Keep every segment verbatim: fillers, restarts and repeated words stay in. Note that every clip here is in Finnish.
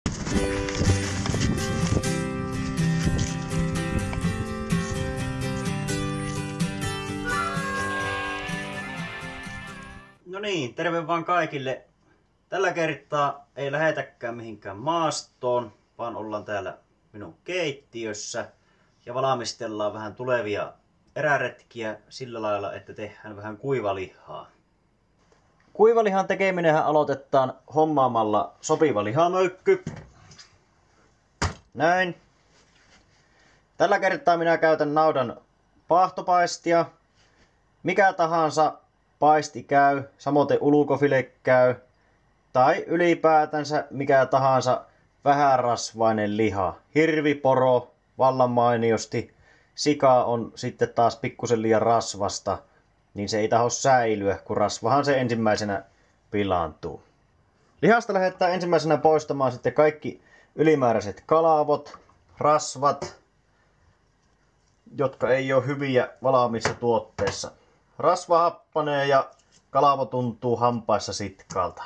No niin, terve vaan kaikille. Tällä kertaa ei lähetäkään mihinkään maastoon, vaan ollaan täällä minun keittiössä ja valmistellaan vähän tulevia eräretkiä sillä lailla, että tehdään vähän kuivalihaa. Kuivalihan tekeminenhän aloitetaan hommaamalla sopiva lihamöykky. Näin. Tällä kertaa minä käytän naudan paahtopaistia. Mikä tahansa paisti käy, samoin ulkofile käy, tai ylipäätänsä mikä tahansa vähärasvainen liha. Hirvi, poro, vallan mainiosti. Sika on sitten taas pikkusen liian rasvasta, niin se ei taho säilyä, kun rasvahan se ensimmäisenä pilaantuu. Lihasta lähdetään ensimmäisenä poistamaan sitten kaikki ylimääräiset kalavot, rasvat, jotka ei ole hyviä valmiissa tuotteissa. Rasva happanee ja kalavo tuntuu hampaissa sitkaalta.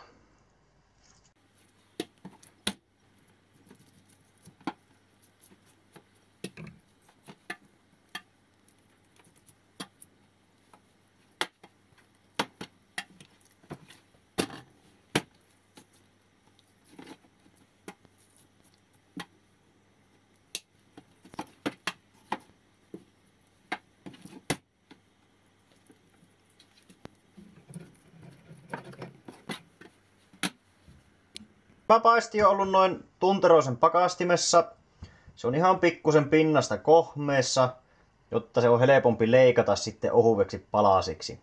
Tämä paisti on ollut noin tunteroisen pakastimessa. Se on ihan pikkusen pinnasta kohmeessa, jotta se on helpompi leikata sitten ohuveksi palasiksi.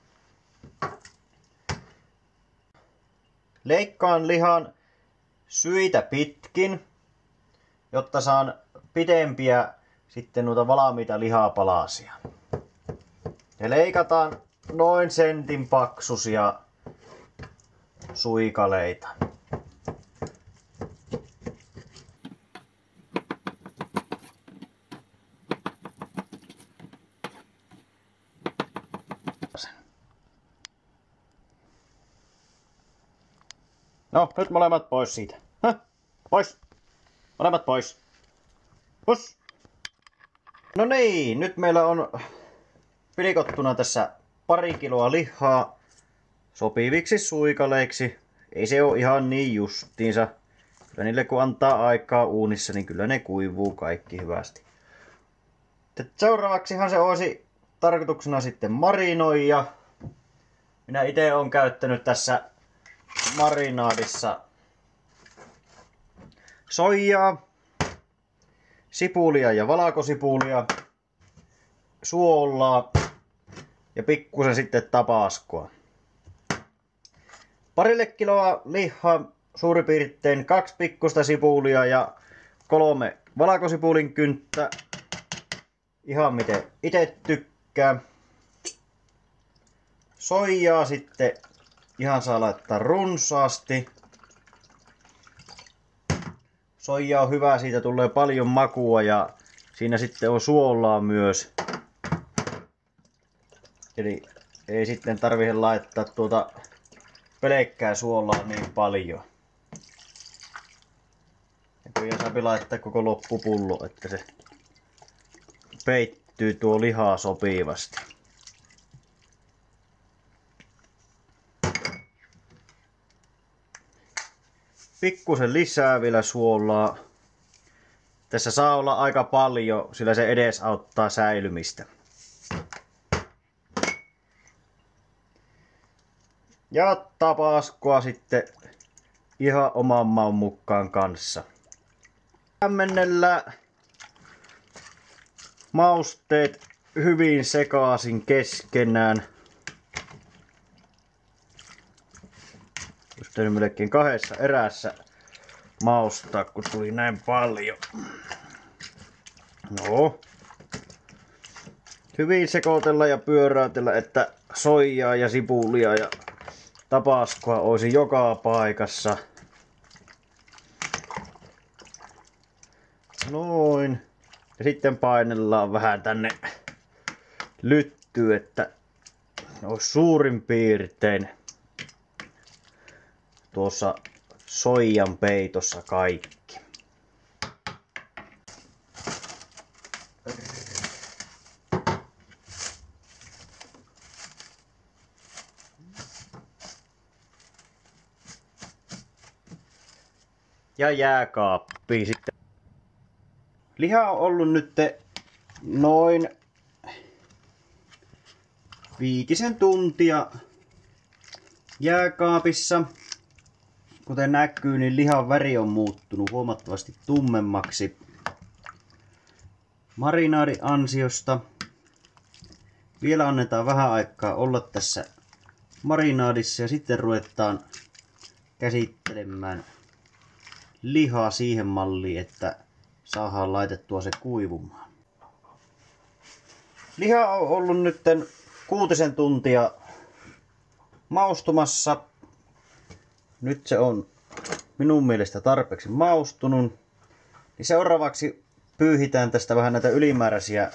Leikkaan lihan syitä pitkin, jotta saan pidempiä sitten noita valmiita lihapalasia. Ja leikataan noin sentin paksuisia suikaleita. No, nyt molemmat pois siitä. Häh? Pois! Molemmat pois. Pus! No niin, nyt meillä on pilkottuna tässä pari kiloa lihaa sopiviksi suikaleiksi. Ei se ole ihan niin justiinsa. Kyllä niille kun antaa aikaa uunissa, niin kyllä ne kuivuu kaikki hyvästi. Seuraavaksihan se olisi tarkoituksena sitten marinoida. Minä itse olen käyttänyt tässä marinaadissa soijaa, sipulia ja valakosipulia, suolaa ja pikkusen sitten tabaskoa. Parille kiloa lihaa suurin piirtein kaksi pikkusta sipulia ja kolme valakosipulin kynttä. Ihan miten itse tykkää. Soijaa sitten ihan saa laittaa runsaasti. Soija on hyvä, siitä tulee paljon makua ja siinä sitten on suolaa myös. Eli ei sitten tarvitse laittaa tuota pelkkää suolaa niin paljon. Ja kyllä saa laittaa koko loppupullo, että se peittyy tuo lihaa sopivasti. Pikkusen lisää vielä suolaa. Tässä saa olla aika paljon, sillä se edesauttaa säilymistä. Ja tabaskoa sitten ihan oman maun mukaan kanssa. Lämmennellä mausteet hyvin sekaisin keskenään. Just melkein kahdessa erässä maustaa, kun tuli näin paljon. No. Hyvin sekoitella ja pyöräytellä, että soijaa ja sipulia ja tabaskoa olisi joka paikassa. Noin. Ja sitten painellaan vähän tänne lyttyyn, että olisi suurin piirtein tuossa soijan peitossa kaikki. Ja jääkaappiin sitten. Liha on ollut nyt noin viitisen tuntia jääkaapissa. Kuten näkyy, niin lihan väri on muuttunut huomattavasti tummemmaksi marinaadin ansiosta. Vielä annetaan vähän aikaa olla tässä marinaadissa ja sitten ruvetaan käsittelemään lihaa siihen malliin, että saadaan laitettua se kuivumaan. Liha on ollut nyt kuutisen tuntia maustumassa. Nyt se on minun mielestä tarpeeksi maustunut. Niin seuraavaksi pyyhitään tästä vähän näitä ylimääräisiä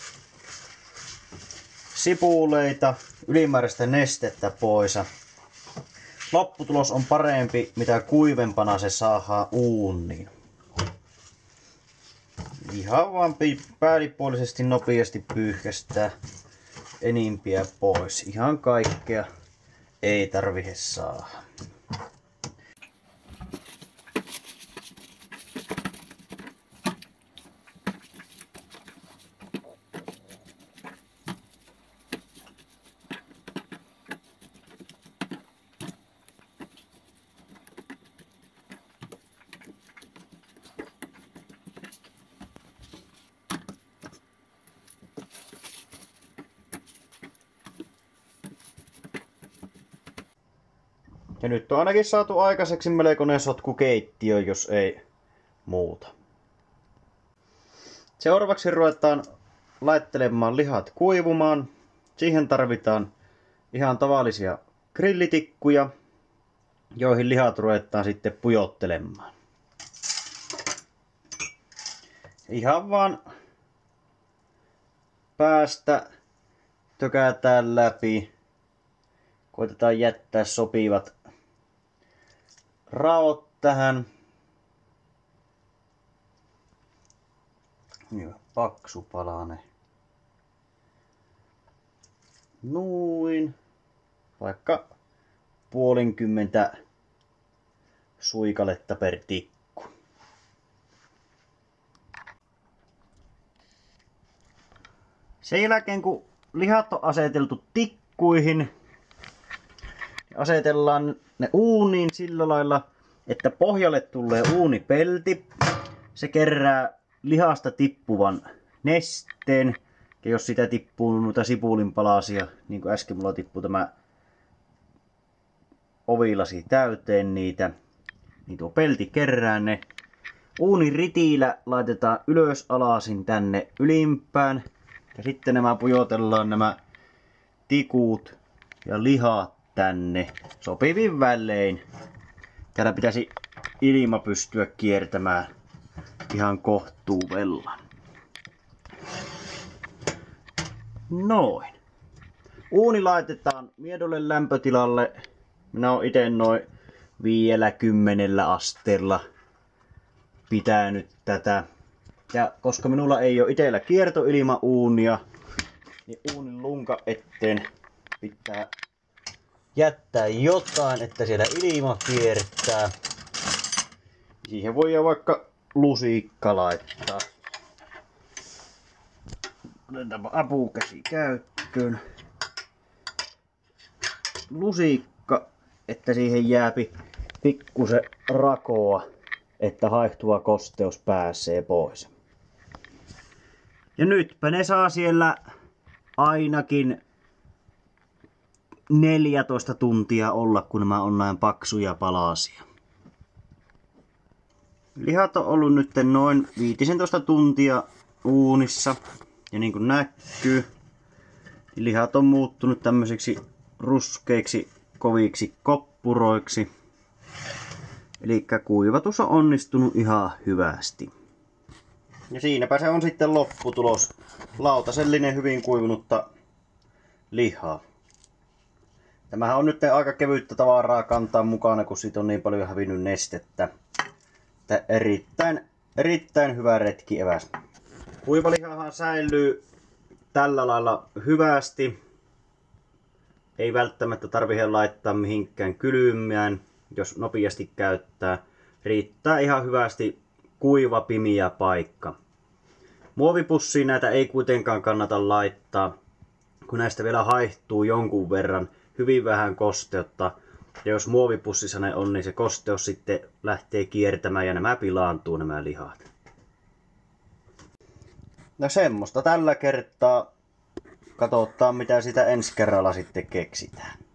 sipuleita, ylimääräistä nestettä pois. Lopputulos on parempi, mitä kuivempana se saadaan uuniin. Ihan vaan päällipuolisesti nopeasti pyyhkästää enimpiä pois. Ihan kaikkea ei tarvitse saada. Ja nyt on ainakin saatu aikaiseksi melkoinen sotkukeittiö, jos ei muuta. Seuraavaksi ruvetaan laittelemaan lihat kuivumaan. Siihen tarvitaan ihan tavallisia grillitikkuja, joihin lihat ruvetaan sitten pujottelemaan. Ihan vaan päästä tökätään läpi. Koitetaan jättää sopivat raot tähän. Hyvä, paksu palane. Noin. Vaikka puolenkymmentä suikaletta per tikku. Sen jälkeen kun lihat on aseteltu tikkuihin, asetellaan ne uuniin sillä lailla, että pohjalle tulee uunipelti. Se kerää lihasta tippuvan nesteen. Ja jos sitä tippuu noita sipulinpalasia, niin kuin äsken mulla tippui tämä ovilasi täyteen niitä, niin tuo pelti kerää ne. Uunin ritiillä laitetaan ylös alasin tänne ylimpään. Ja sitten nämä pujotellaan nämä tikut ja lihat tänne sopivin välein. Täällä pitäisi ilma pystyä kiertämään ihan kohtuuvellaan. Noin. Uuni laitetaan miedolle lämpötilalle. Minä oon ite noin vielä kymmenellä asteella pitänyt tätä. Ja koska minulla ei ole itellä kiertoilmauunia, niin uunin lunka eteen pitää jättää jotain, että siellä ilma kiertää. Siihen voi vaikka lusikka laittaa. Otetaanpa apukäsi käyttöön. Lusikka, että siihen jääpi pikkusen rakoa, että haihtuva kosteus pääsee pois. Ja nytpä ne saa siellä ainakin neljätoista tuntia olla, kun nämä on näin paksuja palasia. Lihat on ollut nyt noin viisitoista tuntia uunissa. Ja niin kuin näkyy, niin lihat on muuttunut tämmöisiksi ruskeiksi koviksi koppuroiksi. Eli kuivatus on onnistunut ihan hyvästi. Ja siinäpä se on sitten lopputulos. Lautasellinen hyvin kuivunutta lihaa. Tämähän on nyt aika kevyttä tavaraa kantaa mukana, kun siitä on niin paljon hävinnyt nestettä. Että erittäin, erittäin hyvä retkieväs. Kuivalihahan säilyy tällä lailla hyvästi. Ei välttämättä tarvitse laittaa mihinkään kylmään, jos nopeasti käyttää. Riittää ihan hyvästi kuiva, pimiä paikka. Muovipussiin näitä ei kuitenkaan kannata laittaa, kun näistä vielä haihtuu jonkun verran hyvin vähän kosteutta. Ja jos muovipussissa ne on, niin se kosteus sitten lähtee kiertämään ja nämä pilaantuu nämä lihat. No semmoista tällä kertaa. Katsotaan mitä sitä ensi kerralla sitten keksitään.